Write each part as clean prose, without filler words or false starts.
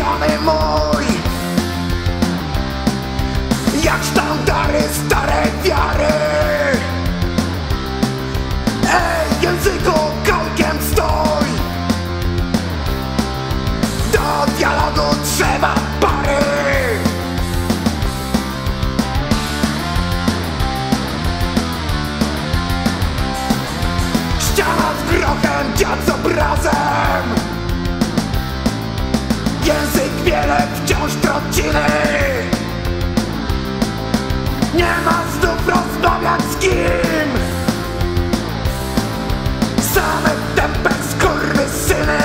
zgubiony mój. Jak sztandary starej wiary. Ej, języku, kalkiem stój. Do dialogu trzeba pary. Ściana z grochem, dziad z obrazem. Język wiele wciąż trociny. Nie ma znów rozmawiać z kim. Same tępe skurwysyny.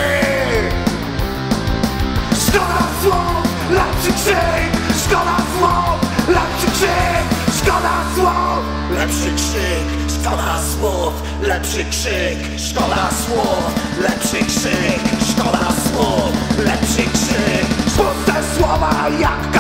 Szkoda słów, lepszy krzyk. Szkoda słów, lepszy krzyk. Szkoda słów, Lepszy krzyk, szkoda słów, lepszy krzyk, szkoda słów, lepszy krzyk, szkoda słów, lepszy krzyk. puste słowa jak